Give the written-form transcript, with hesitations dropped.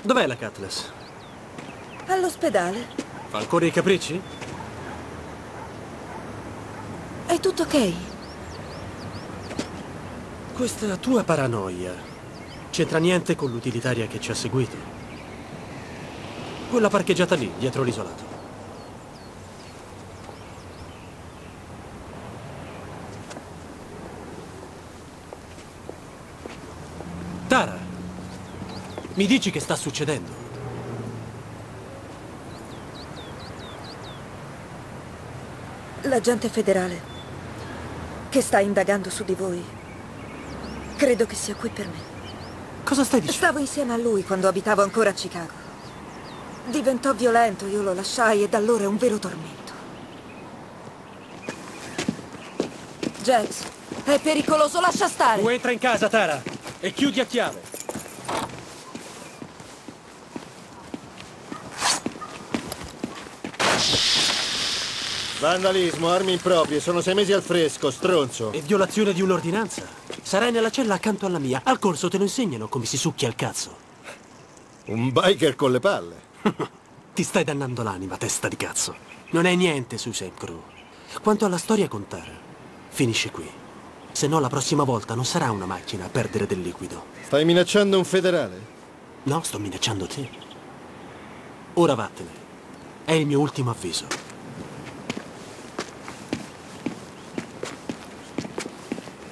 Dov'è la Cutlass? All'ospedale. Fa ancora i capricci? È tutto ok? Questa tua paranoia c'entra niente con l'utilitaria che ci ha seguito. Quella parcheggiata lì, dietro l'isolato. Tara, mi dici che sta succedendo? L'agente federale che sta indagando su di voi. Credo che sia qui per me. Cosa stai dicendo? Stavo insieme a lui quando abitavo ancora a Chicago. Diventò violento, io lo lasciai e da allora è un vero tormento. Jax, è pericoloso, lascia stare! Tu entra in casa, Tara, e chiudi a chiave. Vandalismo, armi improprie, sono 6 mesi al fresco, stronzo. E violazione di un'ordinanza? Sarai nella cella accanto alla mia. Al corso te lo insegnano come si succhia il cazzo. Un biker con le palle. Ti stai dannando l'anima, testa di cazzo. Non è niente su Same Crew. Quanto alla storia con Tara, finisce qui. Se no la prossima volta non sarà una macchina a perdere del liquido. Stai minacciando un federale? No, sto minacciando te. Ora vattene. È il mio ultimo avviso.